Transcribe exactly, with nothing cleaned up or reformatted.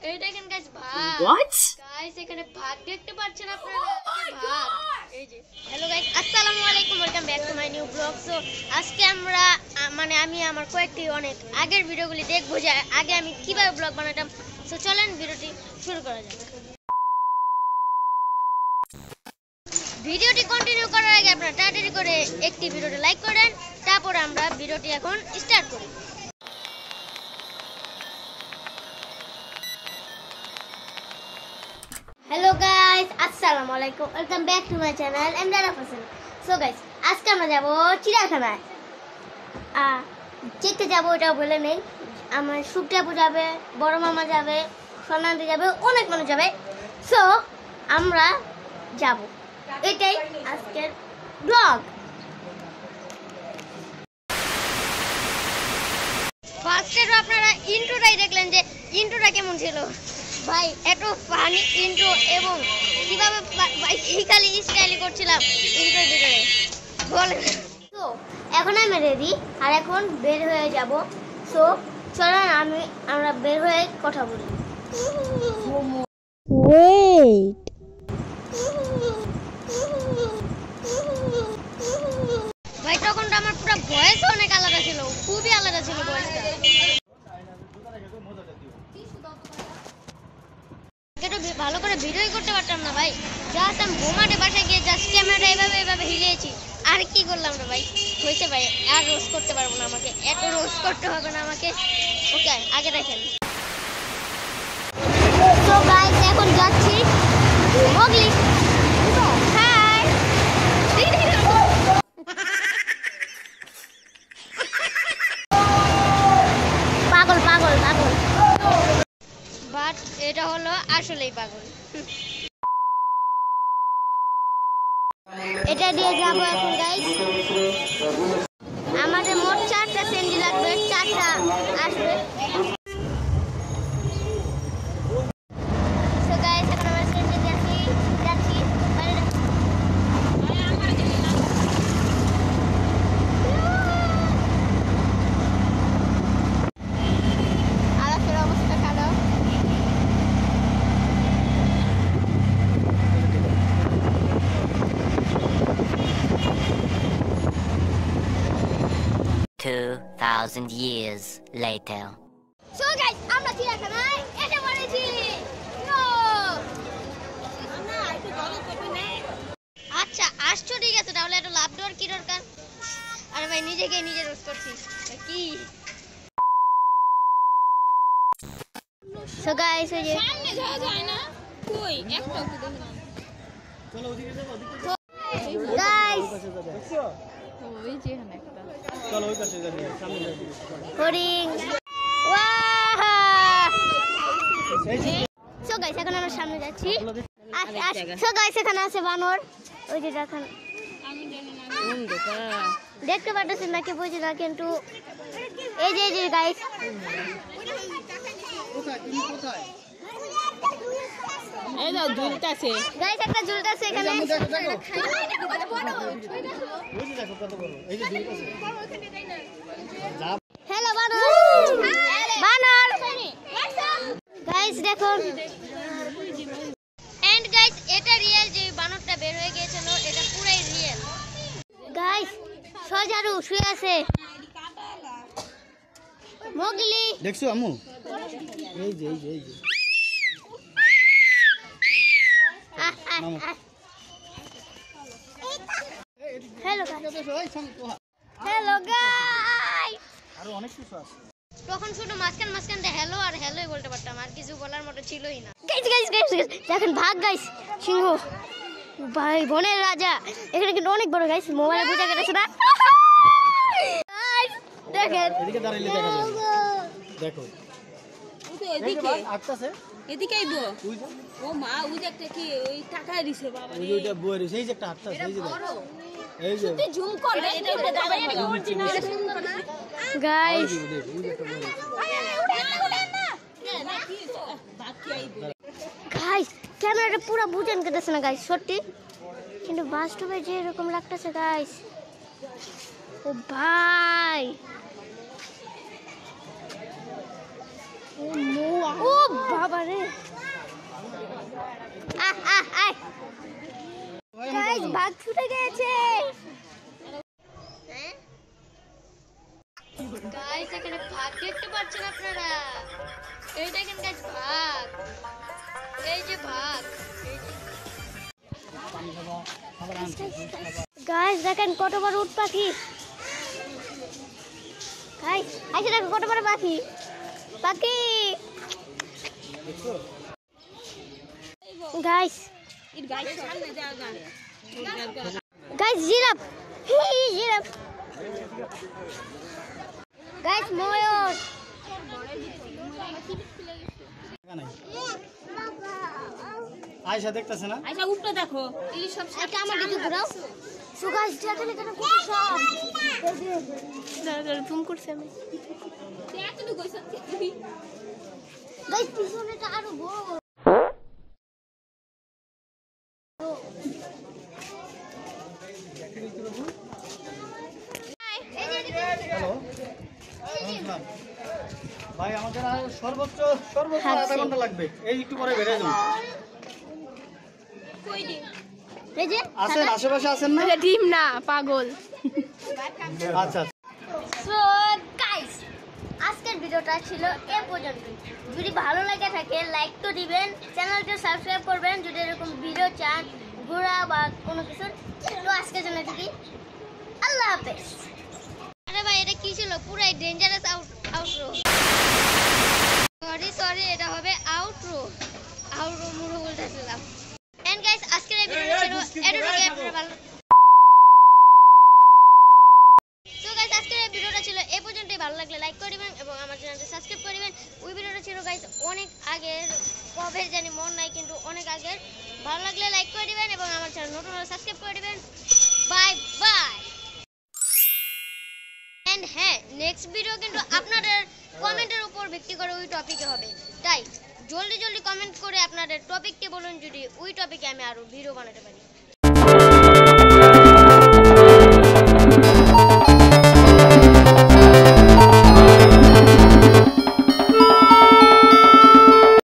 এই দেখেন গাইস ভাগ। What? গাইস এখানে ভাগ দেখতে পাচ্ছেন আপনারা? ভাগ এই যে। হ্যালো গাইস, আসসালামু আলাইকুম, welcome back to my new blog. So আজকে আমরা মানে আমি আমার কয়েকটি অনেক আগের ভিডিওগুলি দেখবো যে আগে আমি কিভাবে ব্লগ বানাতাম। সো চলেন ভিডিওটি শুরু করা যাক। ভিডিওটি কন্টিনিউ করার আগে আপনারা তাড়াতাড়ি করে একটি ভিডিওটি লাইক করেন, তারপর আমরা ভিডিওটি এখন স্টার্ট করি। হ্যালো গাইস, আসসালামু আলাইকুম, welcome back to my channel এমদারা ফাসিল। সো গাইস আজকে আমরা যাব চিড়িয়াখানায়। আর যেতে যাবো ওটা বলে নেই, আমার সুপটাপু যাবে, বড় মামা যাবে, সোনান্তি যাবে, অনেক মানুষ যাবে। সো আমরা যাব, এটাই আজকের ব্লগ। ফার্স্টে আপনারা ইন্ট্রোটাই দেখলেন যে ইন্ট্রোটা কেমন ছিল। ভাই এত ফানি ইন্ট্রো এবং কিভাবে খালি স্টাইলি করছিলাম ইন্ট্রোর ভিতরে বলেন। তো এখন আমি রেডি আর এখন বের হয়ে যাব। সো চলেন আমি আমরা বের হয়ে কথা বলি। ওয়েট, ভাই তখন তো আমার পুরো ভয়েস অনেক আলাদা ছিল, খুবই আলাদা ছিল ভয়েসটা। ভালো করে ভিডিও করতে পারতাম না ভাই, জাস্ট আমি বোমাটে বাসায় গিয়ে জাস্ট ক্যামেরাটা এভাবে এভাবে হিলিয়েছি। আর কি করলাম রে ভাই, হয়েছে ভাই, আর রোজ করতে পারবো না, আমাকে এত রোজ করতে হবে না আমাকে। ওকে আগে দেখেন। তো গাইস এখন যাচ্ছি মোগলি। হাই পাগল পাগল পাগল, বাট এটা হলো আসলেই পাগল। এটা দিয়ে যাবো এখন গাইস। আমাদের মোট চারটা সেন্ডি লাগবে, চারটা আসবে। সো গাইস এখন আমরা সেন্ডি যাচ্ছি যাচ্ছি আলাপের অবস্থা খারাপ। Two thousand years later. So guys, আমরা চিড়িয়াখানায় এসে পড়েছি। আচ্ছা আসছো, ঠিক আছে, তাহলে একটু লাভ দেওয়ার কি দরকার? আরে ভাই নিজেকে নিজে রোস্ট করছিস কি? So guys ওই যে সামনে যাওয়া যায় না, কই একটা ওকে দেখলাম। চলো ওদিকে যাও, ওদিকে যাও গাইস। ওই যে এখানে একটা, চলো ওই পাশে যাই, সামনে যাই হরিং। ওয়াহ! সো গাইস এখন আমরা সামনে যাচ্ছি। সো গাইস এখানে আছে বানর, ওই যে দেখেন, আমি জানি না কোন দেখা দেখতে পাচ্ছেন নাকি বুঝি না, কিন্তু এই যে এই যে গাইস কোথায় তুমি কোথায় এই দাও ঝুলতাছে গাইস, একটা ঝুলতাছে এখানে। ওই যে দেখো কত বড়, এই যে ঝুলতাছে। হ্যালো বানর, বানর গাইস দেখুন। এন্ড গাইস এটা রিয়েল, যে বানরটা বের হয়ে গিয়েছিল এটা পুরাই রিয়েল গাইস। সজারু শুয়ে আছে মোগলি, দেখছো আম্মু? এই যে এই যে এই যে হ্যালো গাইস, হ্যালো গাইস। আরো অনেক কিছু আছে। তখন শুধু মাঝখান মাঝখান দিয়ে হ্যালো আর হ্যালোই বলতে পারতাম, আর কিছু বলার মতো ছিলই না। গাইস গাইস গাইস দেখেন ভাগ গাইস, সিংহ ভাই বনের রাজা। এখানে কিন্তু অনেক বড় গাইস, মোবাইলে বুঝা গেছে না গাইস। দেখেন এদিকে দাঁড়াইলে দেখা যাবে, দেখো এদিকে আটটাছে, এদিকে আইবো। ও মা ওই যে একটা কি ওই টাকা দিছে বাবা ওই যে ওইটা বই রইছে, এই যে একটা আটটাছে, এই যে দেখো, এই যে তুই জুম কর, এটা এটা দাঁড়ায় না অরিজিনাল সুন্দর না গাইস। এই যে এই যে একটা বই রইছে। বাকি আইবো গাইস ক্যামেরাটা পুরো বুঝেন কেটেছে না গাইস সত্যি, কিন্তু বাস্তবে যে এরকম লাগতেছে গাইস। ও ভাই ও বাবা রে, আহ আহ আহ গাইস ভাগ ছুটে গেছে হ্যাঁ গাইস এখানে ভাগ দেখতে পাচ্ছেন আপনারা এই দেখেন গাইস ভাগ এই যে ভাগ গাইস দেখেন কত বড় উট পাখি গাইস আইসে দেখো কত বড় পাখি পাখি গাইস এর গাইস সামনে জায়গা গাইস জিরাফ হি জিরাফ গাইস ময়ূর আয়শা দেখতেছে না আচ্ছা উপরে দেখো এই সব এটা আমার দিকে ঘোরাও সো গাইস দেখেন এখানে কত সব দাঁড়া দাঁড়া জুম করছি আমি এতটুকু কইছ গাইস পিছনেটা আরো বড় বড় হ্যালো নমস্কার ভাই আমাদের আর সর্বোচ্চ সর্বোচ্চ আধা ঘন্টা লাগবে এই একটু পরে বেরিয়ে যান কই দি এই যে আছেন আশেপাশে আছেন না ডিম না পাগল আচ্ছা সো গাইস আজকের ভিডিওটা ছিল এ পর্যন্ত যদি ভালো লাগে থাকে লাইক তো দিবেন চ্যানেলটা সাবস্ক্রাইব করবেন যদি এরকম ভিডিও চান ঘোরা বা কোনো কিছু তো আজকের জন্য এটুকুই আল্লাহ হাফেজ আরে ভাই এটা কি ছিল পুরাই dangerous out outro sorry sorry এটা হবে আউটরো আউটরো মুড়ো বলতেছিলাম এন্ড গাইস আজকের এই ভিডিওটা ছিল এটুকুই আপনারা ভালো সো গাইস আজকের এই ভিডিওটা ছিল এই পর্যন্তই ভালো লাগলে লাইক করে দিবেন এবং আমার চ্যানেলটা সাবস্ক্রাইব করে দিবেন ওই ভিডিওটা ছিল গাইস অনেক আগের কবে জানি মন নাই কিন্তু অনেক আগের ভালো লাগলে লাইক করে দিবেন এবং আমার চ্যানেল নতুন হলে সাবস্ক্রাইব করে দিবেন বাই বাই এন্ড হ্যাঁ নেক্সট ভিডিও কিন্তু আপনাদের কমেন্টের উপর ভিত্তি করে ওই টপিকে হবে তাই জলদি জলদি কমেন্ট করে আপনাদের টপিককে বলুন যদি ওই টপিকে আমি আরো ভিডিও বানাতে পারি